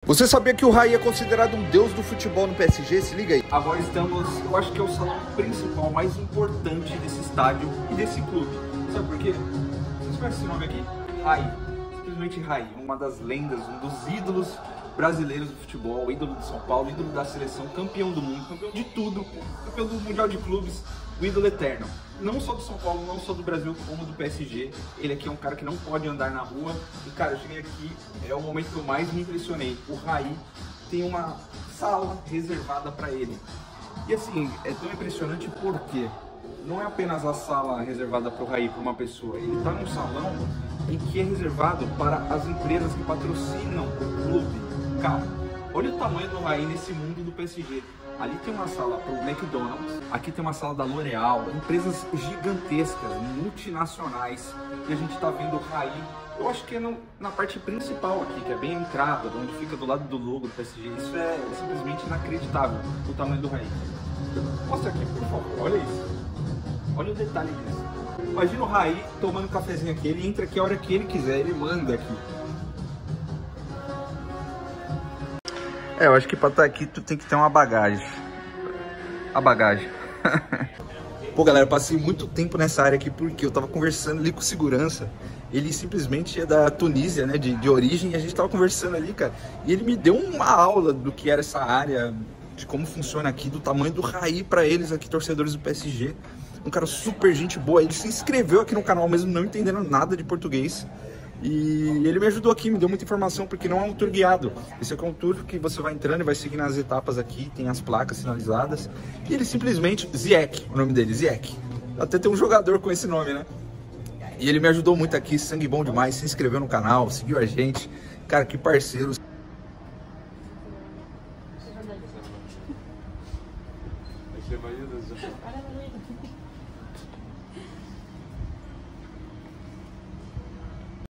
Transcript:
Você sabia que o Raí é considerado um deus do futebol no PSG? Se liga aí. Agora estamos, eu acho que é o salão principal, mais importante desse estádio e desse clube. Sabe por quê? Vocês conhecem esse nome aqui? Raí. Simplesmente Raí. Uma das lendas, um dos ídolos brasileiros do futebol, ídolo de São Paulo, ídolo da seleção, campeão do mundo, campeão de tudo, campeão do Mundial de Clubes, o ídolo eterno. Não só do São Paulo, não só do Brasil, como do PSG. Ele aqui é um cara que não pode andar na rua. E cara, eu cheguei aqui, é o momento que eu mais me impressionei. O Raí tem uma sala reservada para ele. E assim, é tão impressionante porque não é apenas a sala reservada para o Raí, para uma pessoa. Ele está num salão em que é reservado para as empresas que patrocinam o clube. Cara, olha o tamanho do Raí nesse mundo do PSG. Ali tem uma sala para o McDonald's, aqui tem uma sala da L'Oréal, empresas gigantescas, multinacionais. E a gente está vendo o Raí, eu acho que é na parte principal aqui, que é bem a entrada, onde fica do lado do logo do PSG. Isso é simplesmente inacreditável, o tamanho do Raí. Mostra aqui, por favor, olha isso. Olha o detalhe disso. Imagina o Raí tomando um cafezinho aqui, ele entra aqui a hora que ele quiser, ele manda aqui. Eu acho que pra estar aqui tu tem que ter uma bagagem. A bagagem. Pô, galera, eu passei muito tempo nessa área aqui porque eu tava conversando ali com segurança. Ele simplesmente é da Tunísia, né, de origem, e a gente tava conversando ali, cara. E ele me deu uma aula do que era essa área, de como funciona aqui, do tamanho do Raí pra eles aqui, torcedores do PSG. Um cara super gente boa. Ele se inscreveu aqui no canal mesmo não entendendo nada de português. E ele me ajudou aqui, me deu muita informação, porque não é um tour guiado. Esse aqui é um tour que você vai entrando e vai seguindo as etapas aqui, tem as placas sinalizadas. E ele simplesmente, Ziyech, o nome dele, Ziyech. Até tem um jogador com esse nome, né? E ele me ajudou muito aqui, sangue bom demais, se inscreveu no canal, seguiu a gente. Cara, que parceiro.